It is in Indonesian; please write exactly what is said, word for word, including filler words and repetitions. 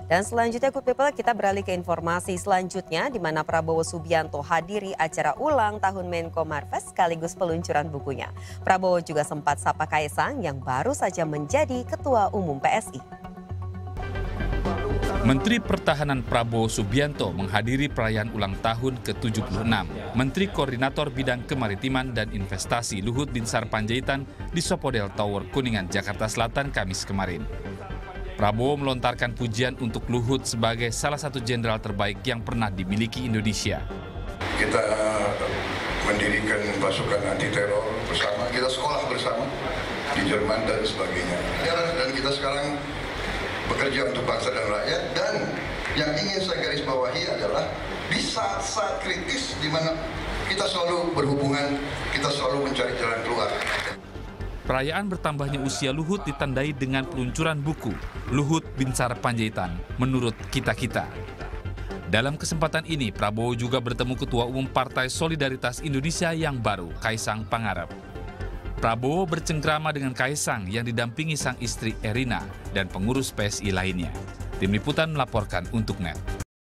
Dan selanjutnya Good People, kita beralih ke informasi selanjutnya di mana Prabowo Subianto hadiri acara ulang tahun Menko Marves sekaligus peluncuran bukunya. Prabowo juga sempat sapa Kaisang yang baru saja menjadi Ketua Umum P S I. Menteri Pertahanan Prabowo Subianto menghadiri perayaan ulang tahun ke tujuh puluh enam. Menteri Koordinator Bidang Kemaritiman dan Investasi Luhut Binsar Panjaitan di Sopodel Tower Kuningan, Jakarta Selatan, Kamis kemarin. Prabowo melontarkan pujian untuk Luhut sebagai salah satu jenderal terbaik yang pernah dimiliki Indonesia. Kita mendirikan pasukan anti teror bersama, kita sekolah bersama di Jerman dan sebagainya. Dan kita sekarang bekerja untuk bangsa dan rakyat, dan yang ingin saya garis bawahi adalah di saat-saat kritis di mana kita selalu berhubungan, kita selalu mencari jalan keluar. Perayaan bertambahnya usia Luhut ditandai dengan peluncuran buku Luhut Binsar Panjaitan Menurut Kita-Kita. Dalam kesempatan ini, Prabowo juga bertemu Ketua Umum Partai Solidaritas Indonesia yang baru, Kaisang Pangarep. Prabowo bercengkrama dengan Kaisang yang didampingi sang istri Erina dan pengurus P S I lainnya. Tim Liputan melaporkan untuk N E T.